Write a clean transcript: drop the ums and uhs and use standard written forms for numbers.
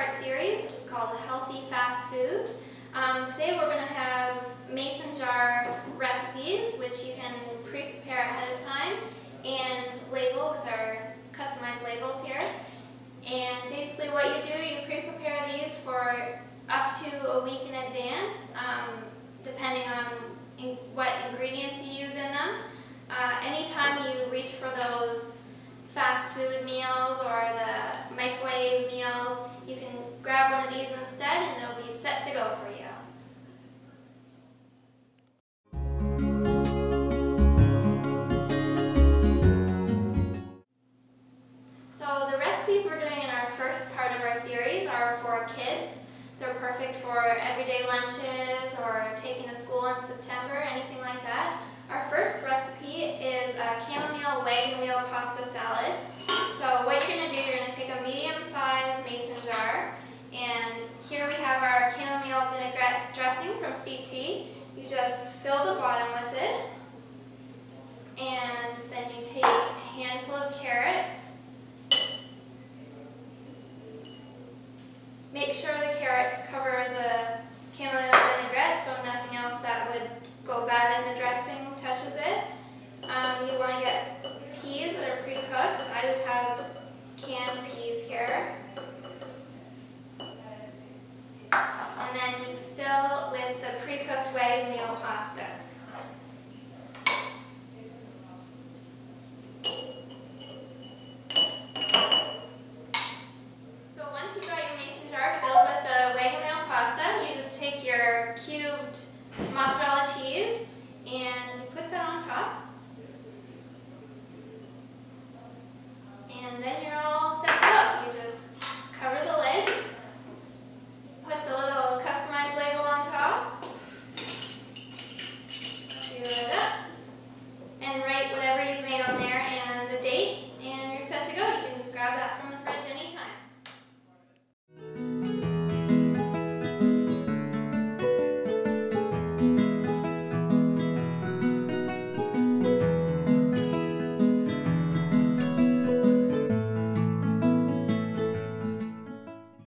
two-part series, which is called Healthy Fast Food. Today we're going to have mason jar recipes, which you can pre-prepare ahead of time and label with our customized labels here. And basically what you do, you pre-prepare these for up to a week in advance, depending on what ingredients you use in them. Anytime you reach for those fast food meals or the microwave meals, you can grab one of these instead and it'll be set to go for you. So the recipes we're doing in our first part of our series are for kids. They're perfect for everyday lunches or taking to school in September, anything like that. Our first recipe is a chamomile wagon wheel pasta salad. So what you're going to do, you're going to take a medium-sized mason jar, and here we have our chamomile vinaigrette dressing from Steve Tea. You just fill the bottom with it, and then you take a handful of carrots. Make sure the carrots cover the chamomile vinaigrette so nothing else that would go bad in the dressing touches it. You want to get peas that are pre-cooked. I just have canned peas here. And then you fill with the pre-cooked wagon wheel pasta. So once you've got your mason jar filled with the wagon wheel pasta, you just take your cubed mozzarella cheese and you put that on top. And then you're